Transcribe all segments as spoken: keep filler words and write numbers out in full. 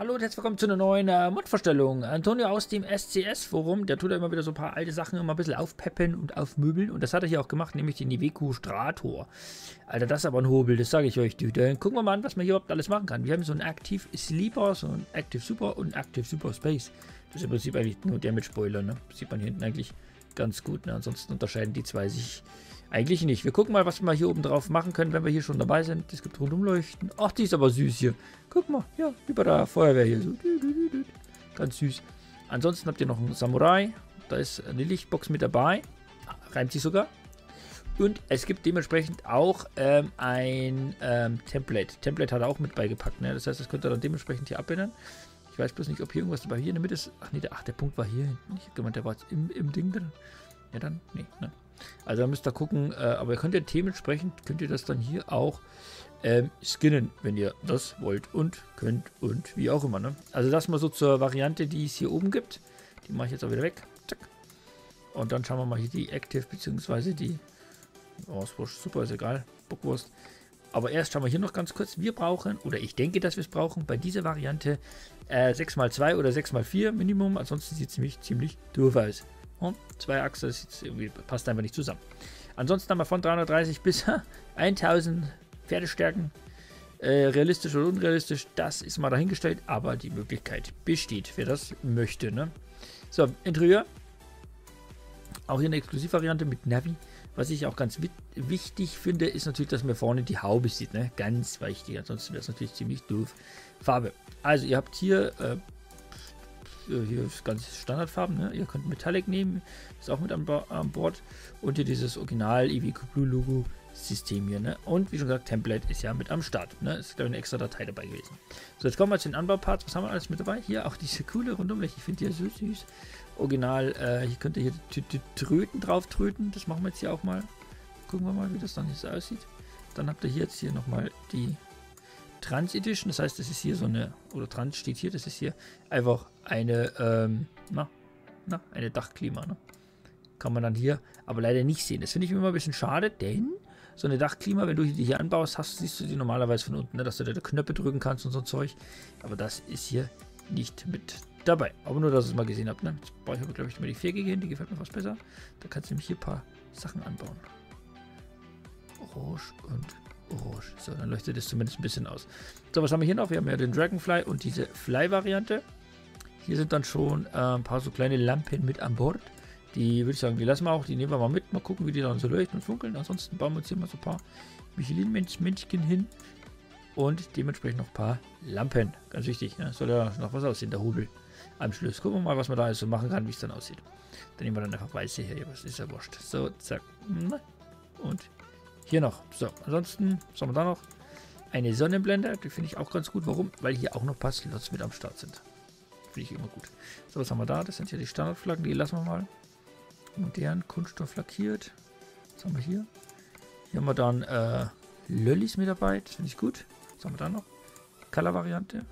Hallo und herzlich willkommen zu einer neuen äh, Mod-Vorstellung. Antonio aus dem S C S-Forum, der tut ja immer wieder so ein paar alte Sachen immer ein bisschen aufpeppen und aufmöbeln. Und das hat er hier auch gemacht, nämlich den Iveco Strator. Alter, das ist aber ein Hobel, das sage ich euch. Dann gucken wir mal an, was man hier überhaupt alles machen kann. Wir haben so einen Active Sleeper, so einen Active Super und einen Active Super Space. Das ist im Prinzip eigentlich nur der mit Spoiler, ne? Das sieht man hier hinten eigentlich ganz gut, ne? Ansonsten unterscheiden die zwei sich eigentlich nicht. Wir gucken mal, was wir hier oben drauf machen können, wenn wir hier schon dabei sind. Es gibt Rundumleuchten. Ach, die ist aber süß hier. Guck mal, ja, wie bei der Feuerwehr hier. So. Ganz süß. Ansonsten habt ihr noch einen Samurai. Da ist eine Lichtbox mit dabei. Reimt sich sogar. Und es gibt dementsprechend auch ähm, ein ähm, Template. Template hat er auch mit beigepackt. Ne? Das heißt, das könnt ihr dann dementsprechend hier abändern. Ich weiß bloß nicht, ob hier irgendwas dabei hier in der Mitte ist. Ach nee, der, ach, der Punkt war hier hinten. Ich habe gemeint, der war jetzt im, im Ding drin. Ja, dann, nee, ne. Also da müsst ihr gucken, äh, aber ihr könnt ja dementsprechend, könnt ihr das dann hier auch ähm, skinnen, wenn ihr das wollt und könnt und wie auch immer. Ne? Also das mal so zur Variante, die es hier oben gibt. Die mache ich jetzt auch wieder weg. Zack. Und dann schauen wir mal hier die Active, beziehungsweise die, oh, ist wurscht, super, ist egal, Bockwurst. Aber erst schauen wir hier noch ganz kurz, wir brauchen, oder ich denke, dass wir es brauchen, bei dieser Variante äh, sechs mal zwei oder sechs mal vier Minimum, ansonsten sieht es nämlich ziemlich doof aus. Und zwei Achsen, das irgendwie, passt einfach nicht zusammen. Ansonsten haben wir von dreihundertdreißig bis tausend Pferdestärken. Äh, realistisch oder unrealistisch, das ist mal dahingestellt, aber die Möglichkeit besteht, wer das möchte. Ne? So, Interieur. Auch hier eine Exklusivvariante mit Navi. Was ich auch ganz wichtig finde, ist natürlich, dass man vorne die Haube sieht. Ne? Ganz wichtig, ansonsten wäre es natürlich ziemlich doof. Farbe. Also ihr habt hier... Äh, Hier ist ganz Standardfarben, ne? Ihr könnt Metallic nehmen, ist auch mit an, an Bord. Und hier dieses Original Iveco Blue Logo System hier, ne? Und wie schon gesagt, Template ist ja mit am Start, ne? Ist glaube ich eine extra Datei dabei gewesen. So, jetzt kommen wir zu den Anbauparts. Was haben wir alles mit dabei? Hier auch diese coole Rundumleuchte, ich finde die ja so süß. Original, äh, hier könnt ihr hier die, die Tröten drauf tröten, das machen wir jetzt hier auch mal. Gucken wir mal, wie das dann hier so aussieht. Dann habt ihr hier jetzt hier nochmal die Trans Edition, das heißt, das ist hier so eine, oder Trans steht hier, das ist hier einfach eine, ähm, na, na, eine Dachklima, ne? Kann man dann hier aber leider nicht sehen. Das finde ich immer ein bisschen schade, denn so eine Dachklima, wenn du die hier anbaust, hast, siehst du die normalerweise von unten, ne? Dass du da die Knöpfe drücken kannst und so ein Zeug. Aber das ist hier nicht mit dabei. Aber nur, dass ihr es mal gesehen habt, ne? Jetzt brauche ich aber, glaube ich, mal die vier gegeben, die gefällt mir fast besser. Da kannst du nämlich hier ein paar Sachen anbauen. Orange und Orange. So, dann leuchtet es zumindest ein bisschen aus. So, was haben wir hier noch? Wir haben ja den Dragonfly und diese Fly-Variante. Hier sind dann schon äh, ein paar so kleine Lampen mit an Bord. Die würde ich sagen, die lassen wir auch, die nehmen wir mal mit. Mal gucken, wie die dann so leuchten und funkeln. Ansonsten bauen wir uns hier mal so ein paar Michelin-Männchen hin. Und dementsprechend noch ein paar Lampen. Ganz wichtig, ne? Soll ja noch was aussehen, der Hobel am Schluss. Gucken wir mal, was man da alles so machen kann, wie es dann aussieht. Dann nehmen wir dann einfach weiße hier. Was ist ja wurscht. So, zack. Und hier noch. So, ansonsten, was haben wir da noch? Eine Sonnenblende, die finde ich auch ganz gut. Warum? Weil hier auch noch ein paar Slots mit am Start sind. Finde ich immer gut. So, was haben wir da? Das sind hier die Standardflaggen, die lassen wir mal. Modern, Kunststoff lackiert. Was haben wir hier? Hier haben wir dann äh, Lollis mit dabei, das finde ich gut. Was haben wir da noch? Color-Variante.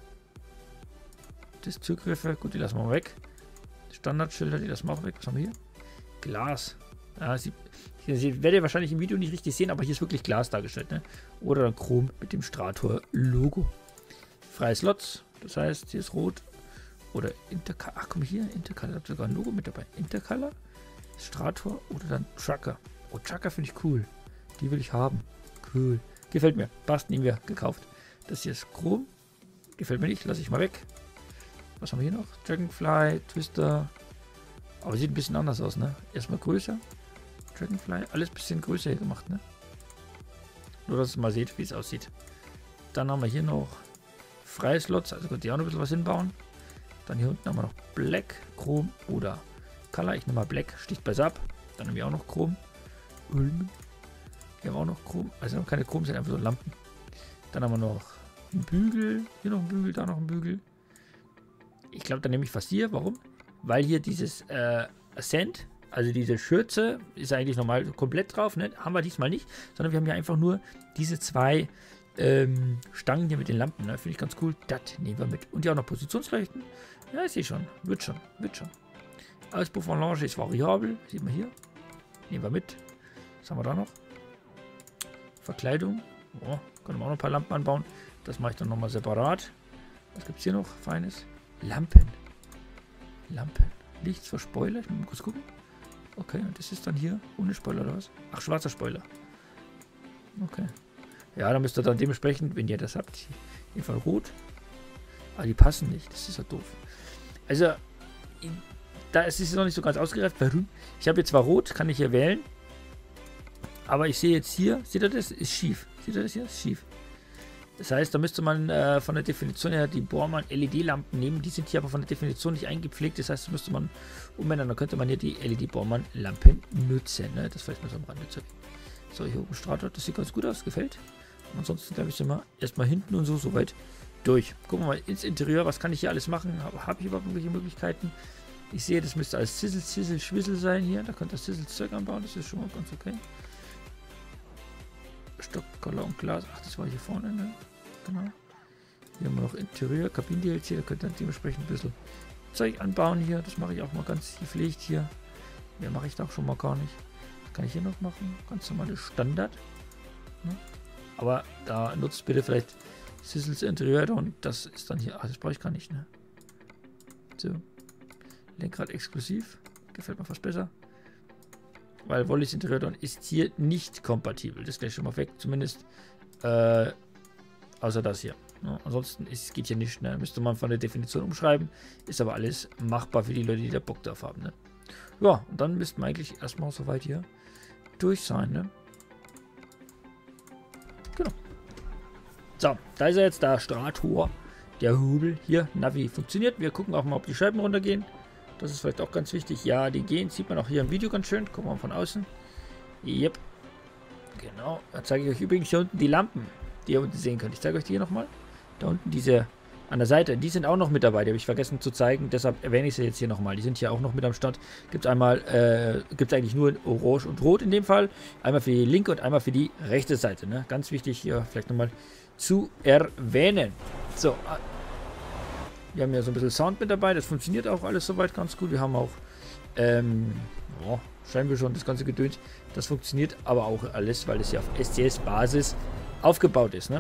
Das Zugriffe, gut, die lassen wir mal weg. Standardschilder, die lassen wir auch weg. Was haben wir hier? Glas. Ja, sie, sie werdet ihr wahrscheinlich im Video nicht richtig sehen, aber hier ist wirklich Glas dargestellt, ne? Oder dann Chrom mit dem Strator-Logo. Freie Slots, das heißt, hier ist rot. Oder Intercolor. Ach, komm hier, Intercolor, hat sogar ein Logo mit dabei. Intercolor, Strator oder dann Trucker. Oh, Trucker finde ich cool. Die will ich haben. Cool. Gefällt mir. Passt, nehmen wir. Gekauft. Das hier ist Chrom. Gefällt mir nicht. Lasse ich mal weg. Was haben wir hier noch? Dragonfly, Twister. Aber sieht ein bisschen anders aus, ne? Erstmal größer. Dragonfly. Alles ein bisschen größer hier gemacht, ne? Nur, dass ihr mal seht, wie es aussieht. Dann haben wir hier noch freie Slots. Also könnt ihr auch noch ein bisschen was hinbauen. Dann hier unten haben wir noch Black, Chrom oder Color. Ich nehme mal Black, sticht besser ab. Dann haben wir auch noch Chrom. Ulmen. Hier haben wir auch noch Chrom. Also noch keine Chrom, sind einfach so Lampen. Dann haben wir noch einen Bügel. Hier noch ein Bügel, da noch ein Bügel. Ich glaube, dann nehme ich fast hier. Warum? Weil hier dieses äh, Ascent, also diese Schürze, ist eigentlich normal komplett drauf. Ne? Haben wir diesmal nicht, sondern wir haben hier einfach nur diese zwei ähm, Stangen hier mit den Lampen. Ne? Finde ich ganz cool. Das nehmen wir mit. Und ja auch noch Positionsleuchten. Ja, ich sehe schon. Wird schon. Wird schon. Auspuffvanlage ist variabel. Sieht man hier. Nehmen wir mit. Was haben wir da noch? Verkleidung. Oh, können wir auch noch ein paar Lampen anbauen. Das mache ich dann nochmal separat. Was gibt es hier noch? Feines. Lampen. Lampen. Lichts für Spoiler. Ich muss mal kurz gucken. Okay, und das ist dann hier ohne Spoiler oder was? Ach, schwarzer Spoiler. Okay. Ja, dann müsst ihr dann dementsprechend, wenn ihr das habt, in jeden Fall rot. Aber die passen nicht. Das ist ja doof. Also, da ist es noch nicht so ganz ausgereift. Warum? Ich habe jetzt zwar rot, kann ich hier wählen. Aber ich sehe jetzt hier, seht ihr das? Ist schief. Seht ihr das hier? Ist schief. Das heißt, da müsste man äh, von der Definition her die Bormann L E D-Lampen nehmen. Die sind hier aber von der Definition nicht eingepflegt. Das heißt, das müsste man umändern. Dann könnte man hier die L E D-Bormann-Lampen nutzen. Ne? Das vielleicht mal so am Rande. So, hier oben Strato. Das sieht ganz gut aus. Gefällt. Und ansonsten, glaube ich, sind wir erstmal hinten und so soweit durch. Gucken wir mal ins Interieur. Was kann ich hier alles machen? Habe hab ich überhaupt irgendwelche Möglichkeiten? Ich sehe, das müsste alles Sizzle, Sizzle, Schwissel sein hier. Da könnte das Sizzle-Zeug anbauen. Das ist schon mal ganz okay. Stock, Koller und Glas. Ach, das war hier vorne, ne? Genau. Hier haben wir noch Interieur, Kabinen-D L C. Da könnt ihr dementsprechend ein bisschen Zeug anbauen hier. Das mache ich auch mal ganz gepflegt hier. Mehr mache ich da auch schon mal gar nicht. Was kann ich hier noch machen? Ganz normales Standard. Ne? Aber da nutzt bitte vielleicht Sizzles Interieur und das ist dann hier. Ach, das brauche ich gar nicht, ne? So. Lenkrad exklusiv. Gefällt mir fast besser. Weil Wollis Interieur ist hier nicht kompatibel. Das ist gleich schon mal weg. Zumindest äh, außer das hier. Ja, ansonsten ist, geht hier nicht. Ne? Müsste man von der Definition umschreiben. Ist aber alles machbar für die Leute, die da Bock drauf haben. Ne? Ja, und dann müssten wir eigentlich erstmal soweit hier durch sein. Ne? Genau. So, da ist er jetzt, der Strator. Der Hubel hier. Navi funktioniert. Wir gucken auch mal, ob die Scheiben runtergehen. Das ist vielleicht auch ganz wichtig. Ja, die gehen. Sieht man auch hier im Video ganz schön. Gucken wir mal von außen. Yep. Genau. Da zeige ich euch übrigens hier unten die Lampen, die ihr unten sehen könnt. Ich zeige euch die hier nochmal. Da unten diese an der Seite. Die sind auch noch mit dabei. Die habe ich vergessen zu zeigen. Deshalb erwähne ich sie jetzt hier nochmal. Die sind hier auch noch mit am Start. Gibt es einmal, äh, gibt es eigentlich nur in Orange und Rot in dem Fall. Einmal für die linke und einmal für die rechte Seite. Ne? Ganz wichtig hier vielleicht nochmal zu erwähnen. So. Wir haben ja so ein bisschen Sound mit dabei, das funktioniert auch alles soweit ganz gut. Wir haben auch, ähm, oh, scheinbar schon das ganze Gedöns. Das funktioniert aber auch alles, weil es ja auf S C S-Basis aufgebaut ist, ne?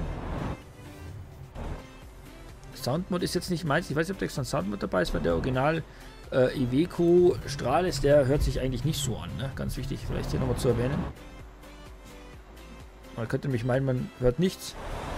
Soundmod ist jetzt nicht meins. Ich weiß nicht, ob da extra ein Soundmod dabei ist, weil der Original äh, Iveco Strahl ist, der hört sich eigentlich nicht so an, ne? Ganz wichtig, vielleicht hier nochmal zu erwähnen. Man könnte nämlich meinen, man hört nichts.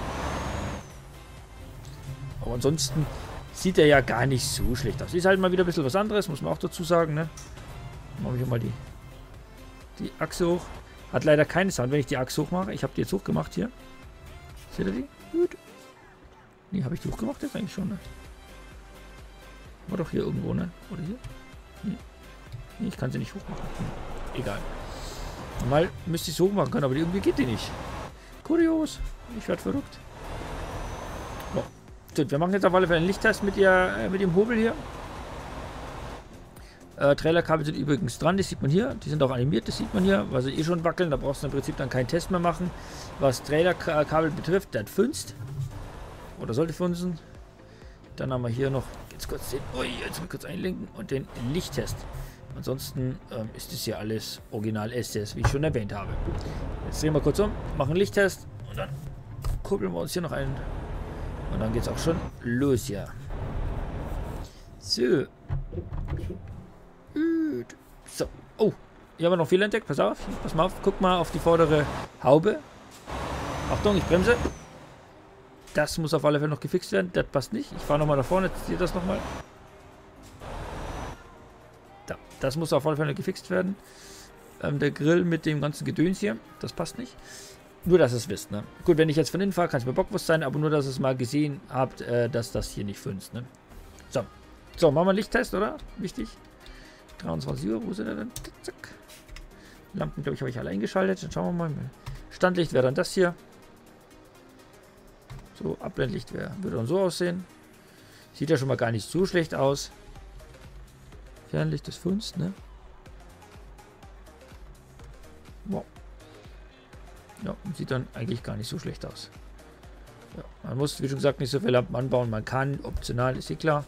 Aber ansonsten sieht er ja gar nicht so schlecht aus. Ist halt mal wieder ein bisschen was anderes, muss man auch dazu sagen, ne? Mache ich mal die, die Achse hoch. Hat leider keine Sound, wenn ich die Achse hoch mache. Ich habe die jetzt hochgemacht hier. Seht ihr die? Gut. Nee, habe ich die hochgemacht jetzt eigentlich schon, ne? War doch hier irgendwo, ne? Oder hier? Nee. Nee, ich kann sie nicht hochmachen. Hm. Egal. Normal müsste ich es hochmachen können, aber irgendwie geht die nicht. Kurios. Ich werde verrückt. So. Wir machen jetzt auf alle Fälle einen Lichttest mit, ihr, äh, mit dem Hobel hier. Äh, Trailerkabel sind übrigens dran, das sieht man hier. Die sind auch animiert, das sieht man hier. Weil sie eh schon wackeln, da brauchst du im Prinzip dann keinen Test mehr machen. Was Trailerkabel betrifft, der hat funzt. Oder sollte funzen. Dann haben wir hier noch, jetzt kurz den, ui, jetzt mal kurz einlenken und den Lichttest. Ansonsten ähm, ist das hier alles original S C S, wie ich schon erwähnt habe. Jetzt drehen wir kurz um, machen einen Lichttest und dann kuppeln wir uns hier noch ein. Und dann geht es auch schon los, ja. So. So. Oh, hier haben wir noch viel entdeckt. Pass auf. Pass mal auf. Guck mal auf die vordere Haube. Achtung, ich bremse. Das muss auf alle Fälle noch gefixt werden. Das passt nicht. Ich fahre nochmal da vorne. Jetzt seht ihr das nochmal. Da. Das muss auf alle Fälle gefixt werden. Ähm, der Grill mit dem ganzen Gedöns hier. Das passt nicht. Nur, dass ihr es wisst, ne? Gut, wenn ich jetzt von innen fahre, kann es mir bockwurst sein, aber nur, dass ihr es mal gesehen habt, äh, dass das hier nicht funzt, ne? So. So, machen wir einen Lichttest, oder? Wichtig. dreiundzwanzig Uhr, wo sind wir denn? Zack. Lampen, glaube ich, habe ich alle eingeschaltet. Dann schauen wir mal. Standlicht wäre dann das hier. So, Abblendlicht wär, würde dann so aussehen. Sieht ja schon mal gar nicht so schlecht aus. Fernlicht, das funzt, ne? Wow. Ja, sieht dann eigentlich gar nicht so schlecht aus. Ja, man muss, wie schon gesagt, nicht so viele Lampen anbauen. Man kann, optional, ist eh klar.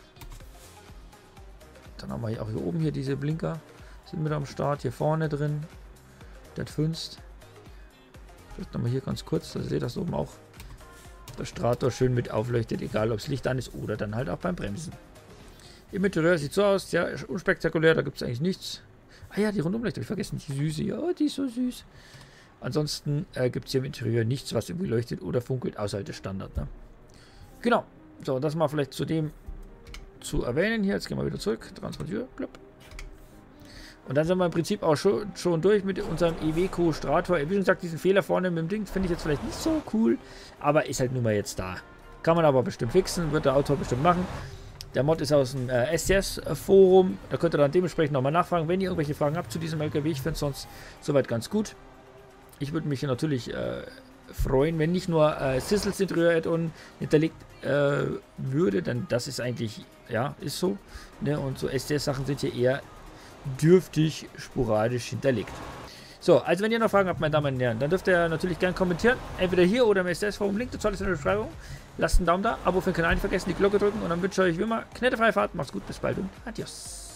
Dann haben wir hier auch hier oben hier diese Blinker. Sind mit am Start. Hier vorne drin. Das funzt. Vielleicht nochmal hier ganz kurz. Da seht ihr das oben auch. der Strator schön mit aufleuchtet, egal ob es Licht an ist oder dann halt auch beim Bremsen. Im Interieur sieht so aus, ja, unspektakulär, da gibt es eigentlich nichts. Ah ja, die Rundumleuchte habe ich vergessen, die süße, ja, die ist so süß. Ansonsten äh, gibt es hier im Interieur nichts, was irgendwie leuchtet oder funkelt, außer des Standard. Ne? Genau, so, das mal vielleicht zu dem zu erwähnen hier. Jetzt gehen wir wieder zurück, Transporteur, plopp. Und dann sind wir im Prinzip auch schon, schon durch mit unserem Iveco Strator. Wie schon gesagt, diesen Fehler vorne mit dem Ding finde ich jetzt vielleicht nicht so cool, aber ist halt nun mal jetzt da. Kann man aber bestimmt fixen, wird der Autor bestimmt machen. Der Mod ist aus dem äh, S C S-Forum, da könnt ihr dann dementsprechend nochmal nachfragen, wenn ihr irgendwelche Fragen habt zu diesem L K W. Ich finde es sonst soweit ganz gut. Ich würde mich hier natürlich äh, freuen, wenn nicht nur äh, Sizzles Interieur Add-on hinterlegt äh, würde, denn das ist eigentlich, ja, ist so. Ne? Und so S C S-Sachen sind hier eher dürftig sporadisch hinterlegt. So, also wenn ihr noch Fragen habt, meine Damen und Herren, dann dürft ihr natürlich gerne kommentieren. Entweder hier oder im S C S-Forum. Link dazu alles in der Beschreibung. Lasst einen Daumen da, Abo für den Kanal nicht vergessen, die Glocke drücken und dann wünsche ich euch wie immer knetterfreie Fahrt. Macht's gut, bis bald und adios.